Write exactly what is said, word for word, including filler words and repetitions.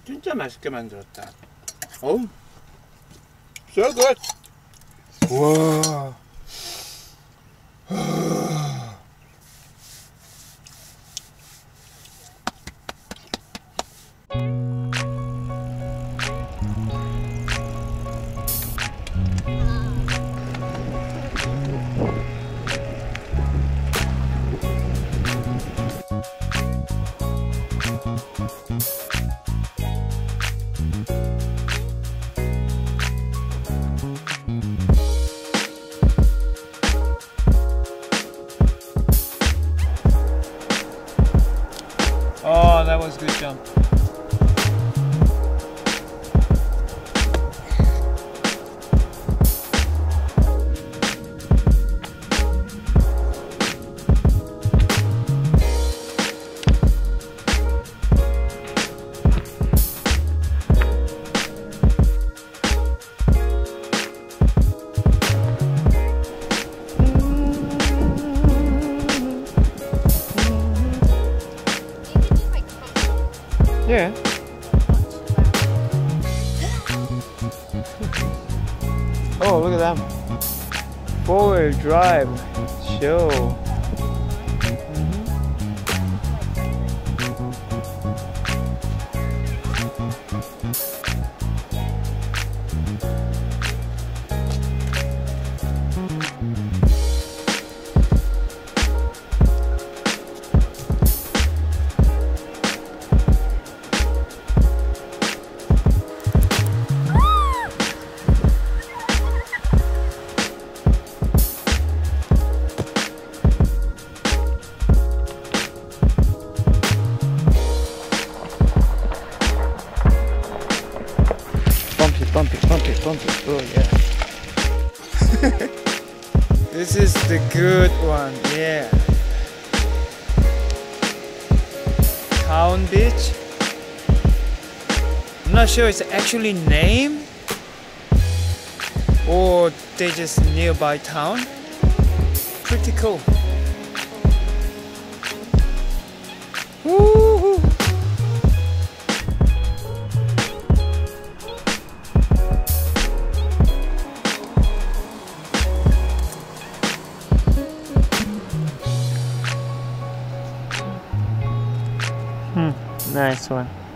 진짜 맛있게 만들었다. 어우, so good. 와. Oh, that was a good jump. Yeah. Oh, look at them. Four-wheel drive show. Bumpy, bumpy, bumpy, bumpy. Oh yeah. This is the good one, yeah. Town Beach. I'm not sure it's actually named or they just nearby town. Pretty cool. Woo-hoo. Hmm, nice one.